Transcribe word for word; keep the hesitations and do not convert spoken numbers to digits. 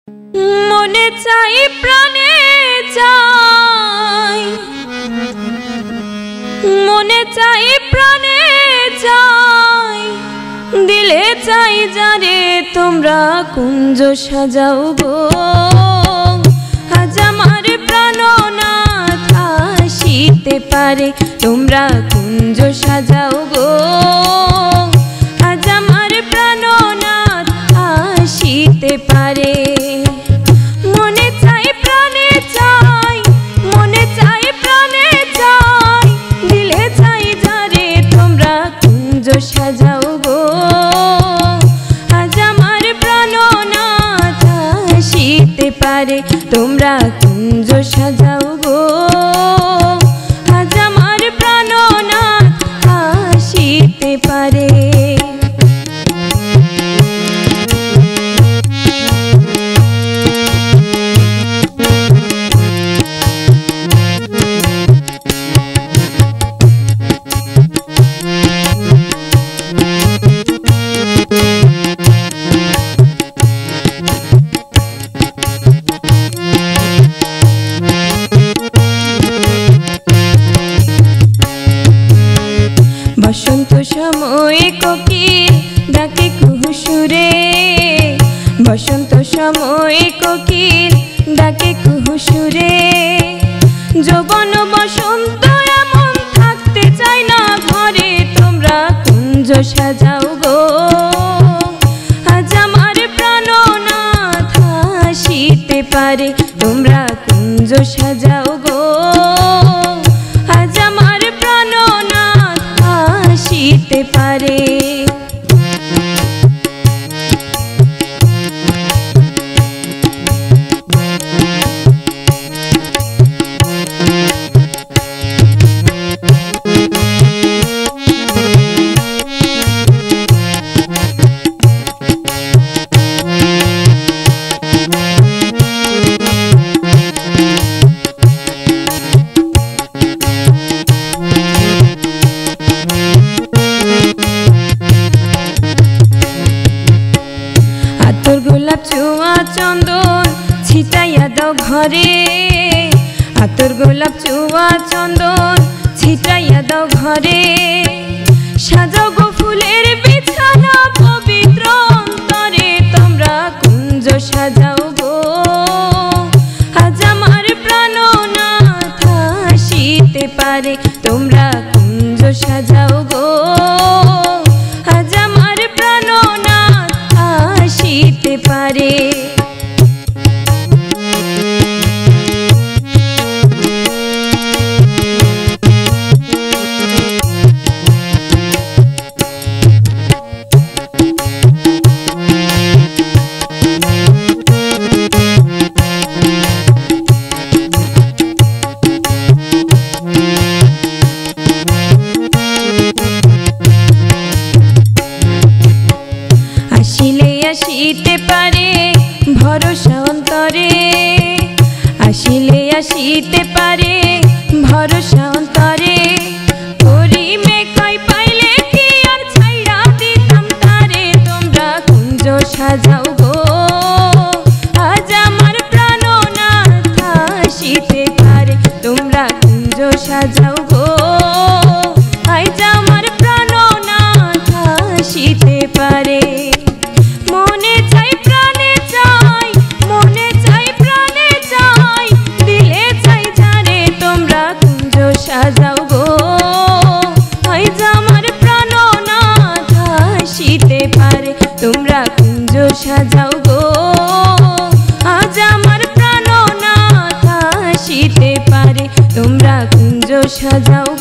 মনে চাই প্রাণে চাই, মনে চাই প্রাণে চাই, দিলে চাই যারে তোমরা কুঞ্জ সাজাও গো। আজ আমার প্রাণনাথ আসিতে পারে, তোমরা কুঞ্জ সাজাও গো। আজ আমার প্রাণনাথ আসিতে পারে। মনে চাই প্রাণে চাই, মনে চাই প্রাণে চাই, দিলে চাই যারে তোমরা কুঞ্জ সাজাও গো। আজ আমার প্রাণনাথ আসিতে পারে, তোমরা কুঞ্জ সাজাও গো। আজ আমার প্রাণনাথ আসিতে পারে। বসন্ত সময়ে কোকিল ডাকে কুহু সুরে, বসন্ত সময়ে কোকিল ডাকে কুহু সুরে। যৌবন বসন্ত এমন থাকতে চাই না ঘরে, তোমরা কুঞ্জ সাজাও গো। আজ আমার প্রাণনাথ আসিতে পারে, তোমরা কুঞ্জ সাজাও গো। আজ আমার প্রাণনাথ আসিতে পারে। আতর গোলাপ চুয়া চন্দন ছিটাইয়া দাও ঘরে, আতর গোলাপ চুয়া চন্দন ছিটাইয়া দাও ঘরে। সাজাও গো ফুলের বিছানা পবিত্র অন্তরে, তোমরা কুঞ্জ সাজাও গো। আজ আমার প্রাণনাথ আসিতে পারে, তোমরা কুঞ্জ সাজাও গো। আজ আমার প্রাণনাথ আসিতে পারে। আসিলে আসিতে পারে ভরসা অন্তরে, আসিলে আসিতে পারে ভরসা অন্তরে। করি মেকাই পাইলে কি আর ছাইড়া দিতাম তারে, তোমরা কুঞ্জ সাজাও গো। আজ আমার প্রাণনাথ আসিতে পারে, তোমরা কুঞ্জ সাজাও গো। আজ আমার প্রাণনাথ আসিতে পারে। মনে চাই প্রাণে চাই, মনে চাই প্রাণে চাই, দিলে চাই জানে তোমরা কুঞ্জ সাজাও গো। আজ আমার প্রাণনাথ আসিতে পারে, তোমরা কুঞ্জ সাজাও গো। আজ আমার প্রাণনাথ আসিতে পারে, তোমরা কুঞ্জ সাজাও